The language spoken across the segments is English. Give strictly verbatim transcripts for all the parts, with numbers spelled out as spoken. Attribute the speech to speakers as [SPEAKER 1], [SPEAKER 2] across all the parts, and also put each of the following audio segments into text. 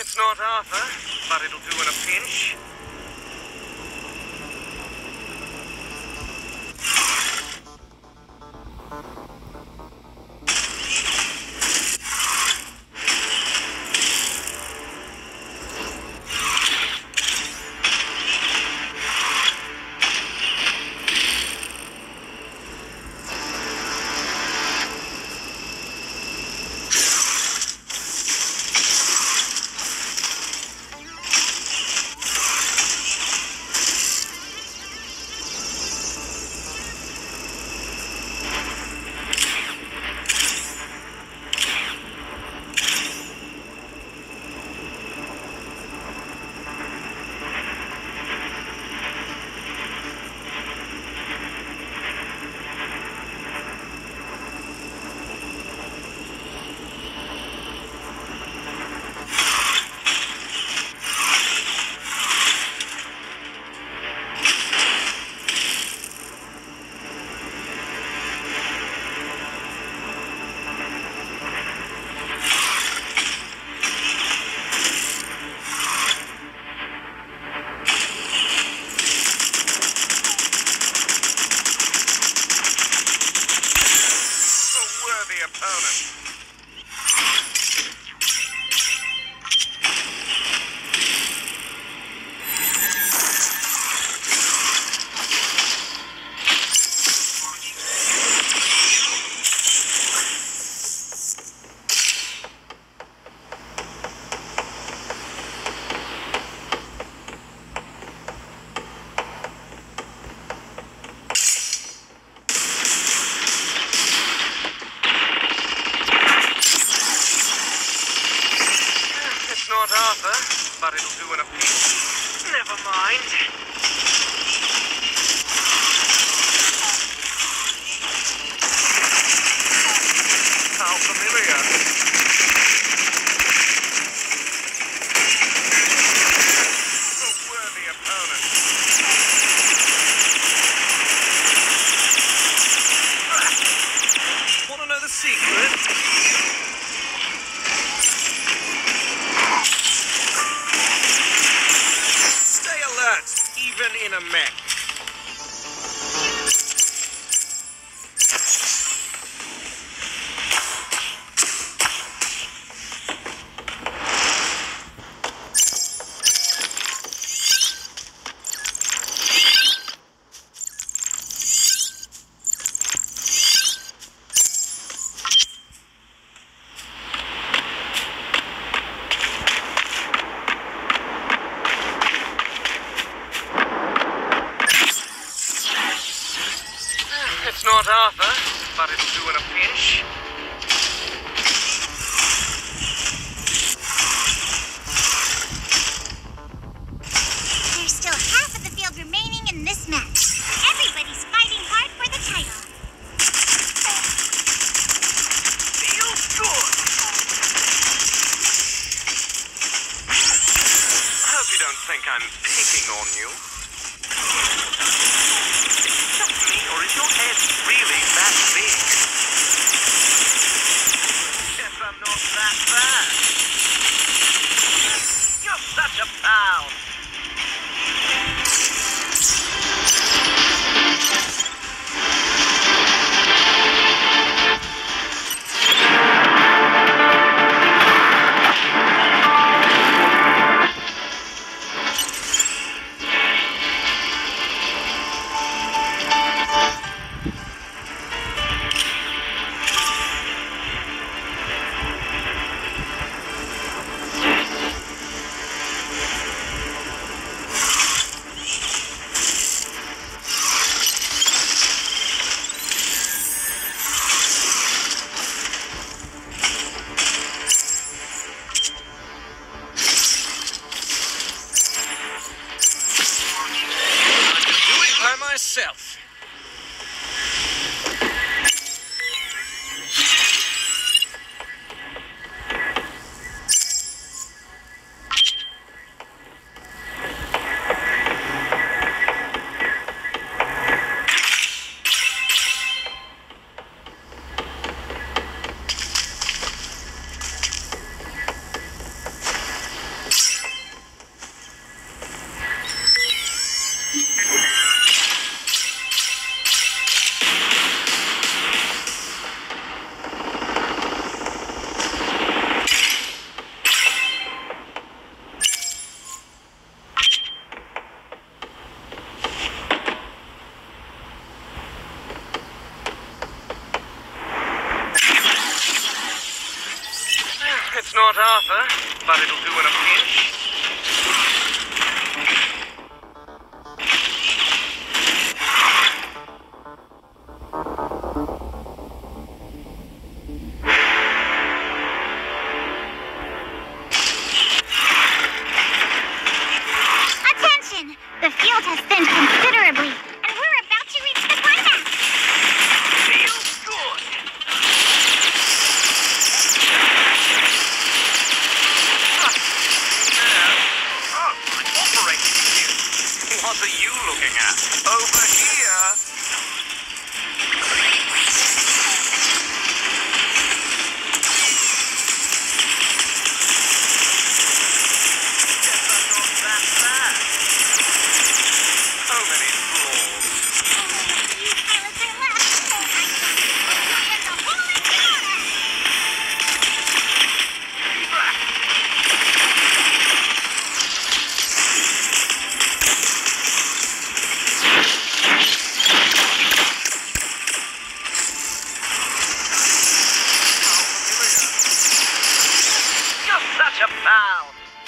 [SPEAKER 1] It's not Arthur, but it'll do in a pinch. Not Arthur, but it'll do in a pinch. Never mind. How familiar. A worthy opponent. Want to know the secret? Even in a mech. It's not Arthur, but it'll do in a pinch.
[SPEAKER 2] There's still half of the field remaining in this match. Everybody's fighting hard for the title.
[SPEAKER 1] Feels good. I hope you don't think I'm picking on you. Or is your head really that big? Guess I'm not that bad. You're such a pal. It's not Arthur, but it'll do in a pinch.
[SPEAKER 2] Attention! The field has thinned considerably, and we're about to reach the climax!
[SPEAKER 1] Feels good. Oh, my operating view. What are you looking at? Over here. Guess I'm not that bad. So many flaws.
[SPEAKER 2] You pilots are laughing. There's a hole in the water!
[SPEAKER 1] You're such a pal.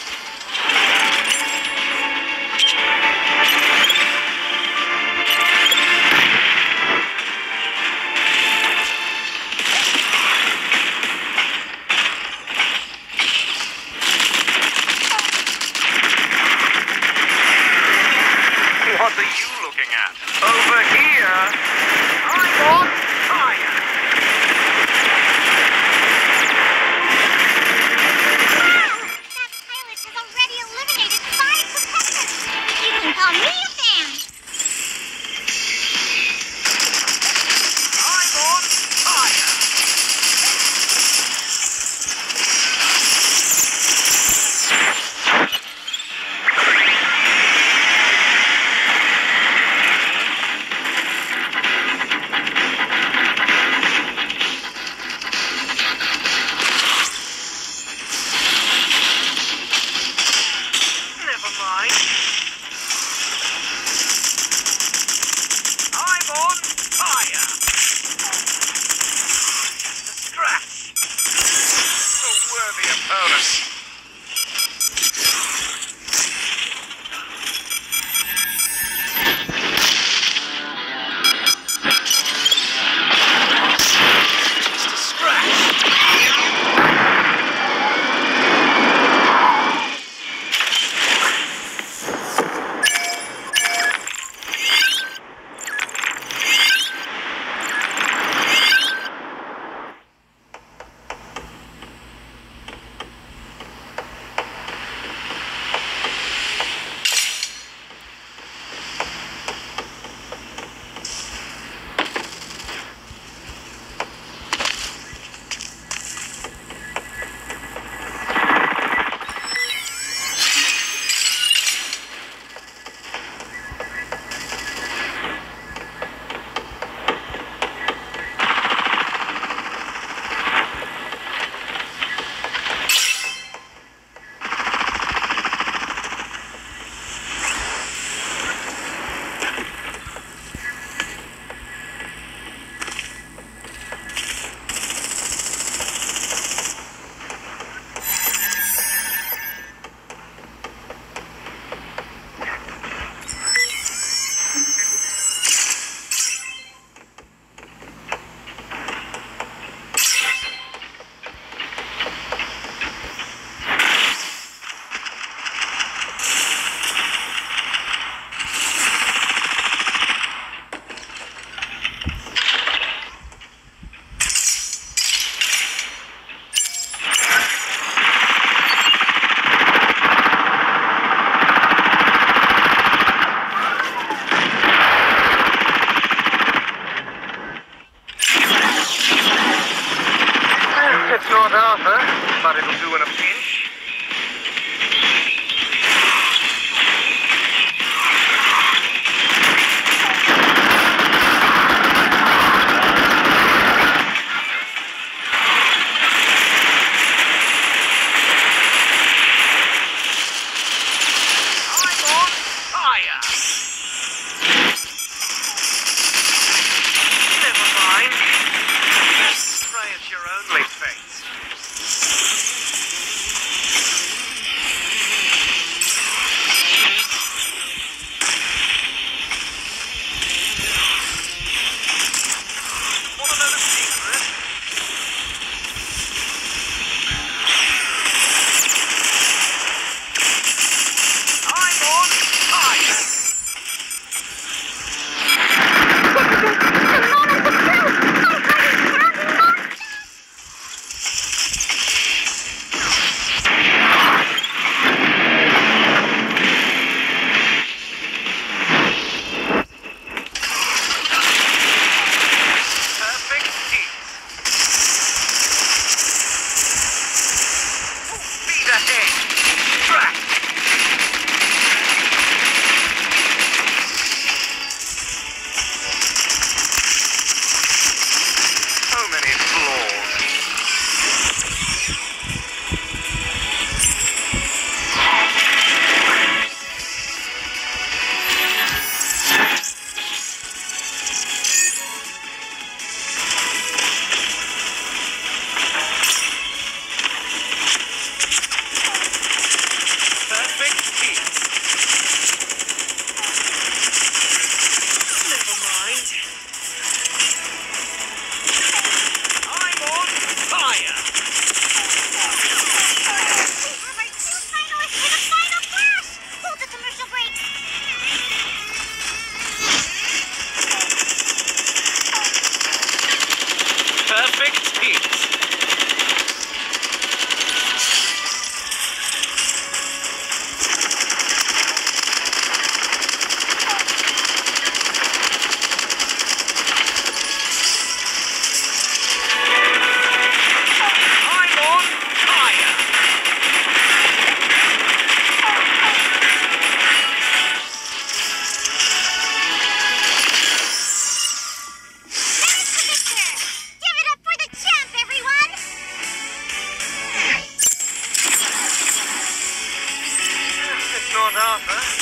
[SPEAKER 1] What are you looking at? Over here. I'm on fire.
[SPEAKER 2] Wow! That pilot has already eliminated five competitors! You can call me a fan!
[SPEAKER 1] I'm on fire. Never mind. I'm on fire. Just a scratch. A worthy opponent. Just a scratch. It's not Arthur, but it'll do in a pinch. I'm on fire. Never mind. Pray it's your only fate. Arthur.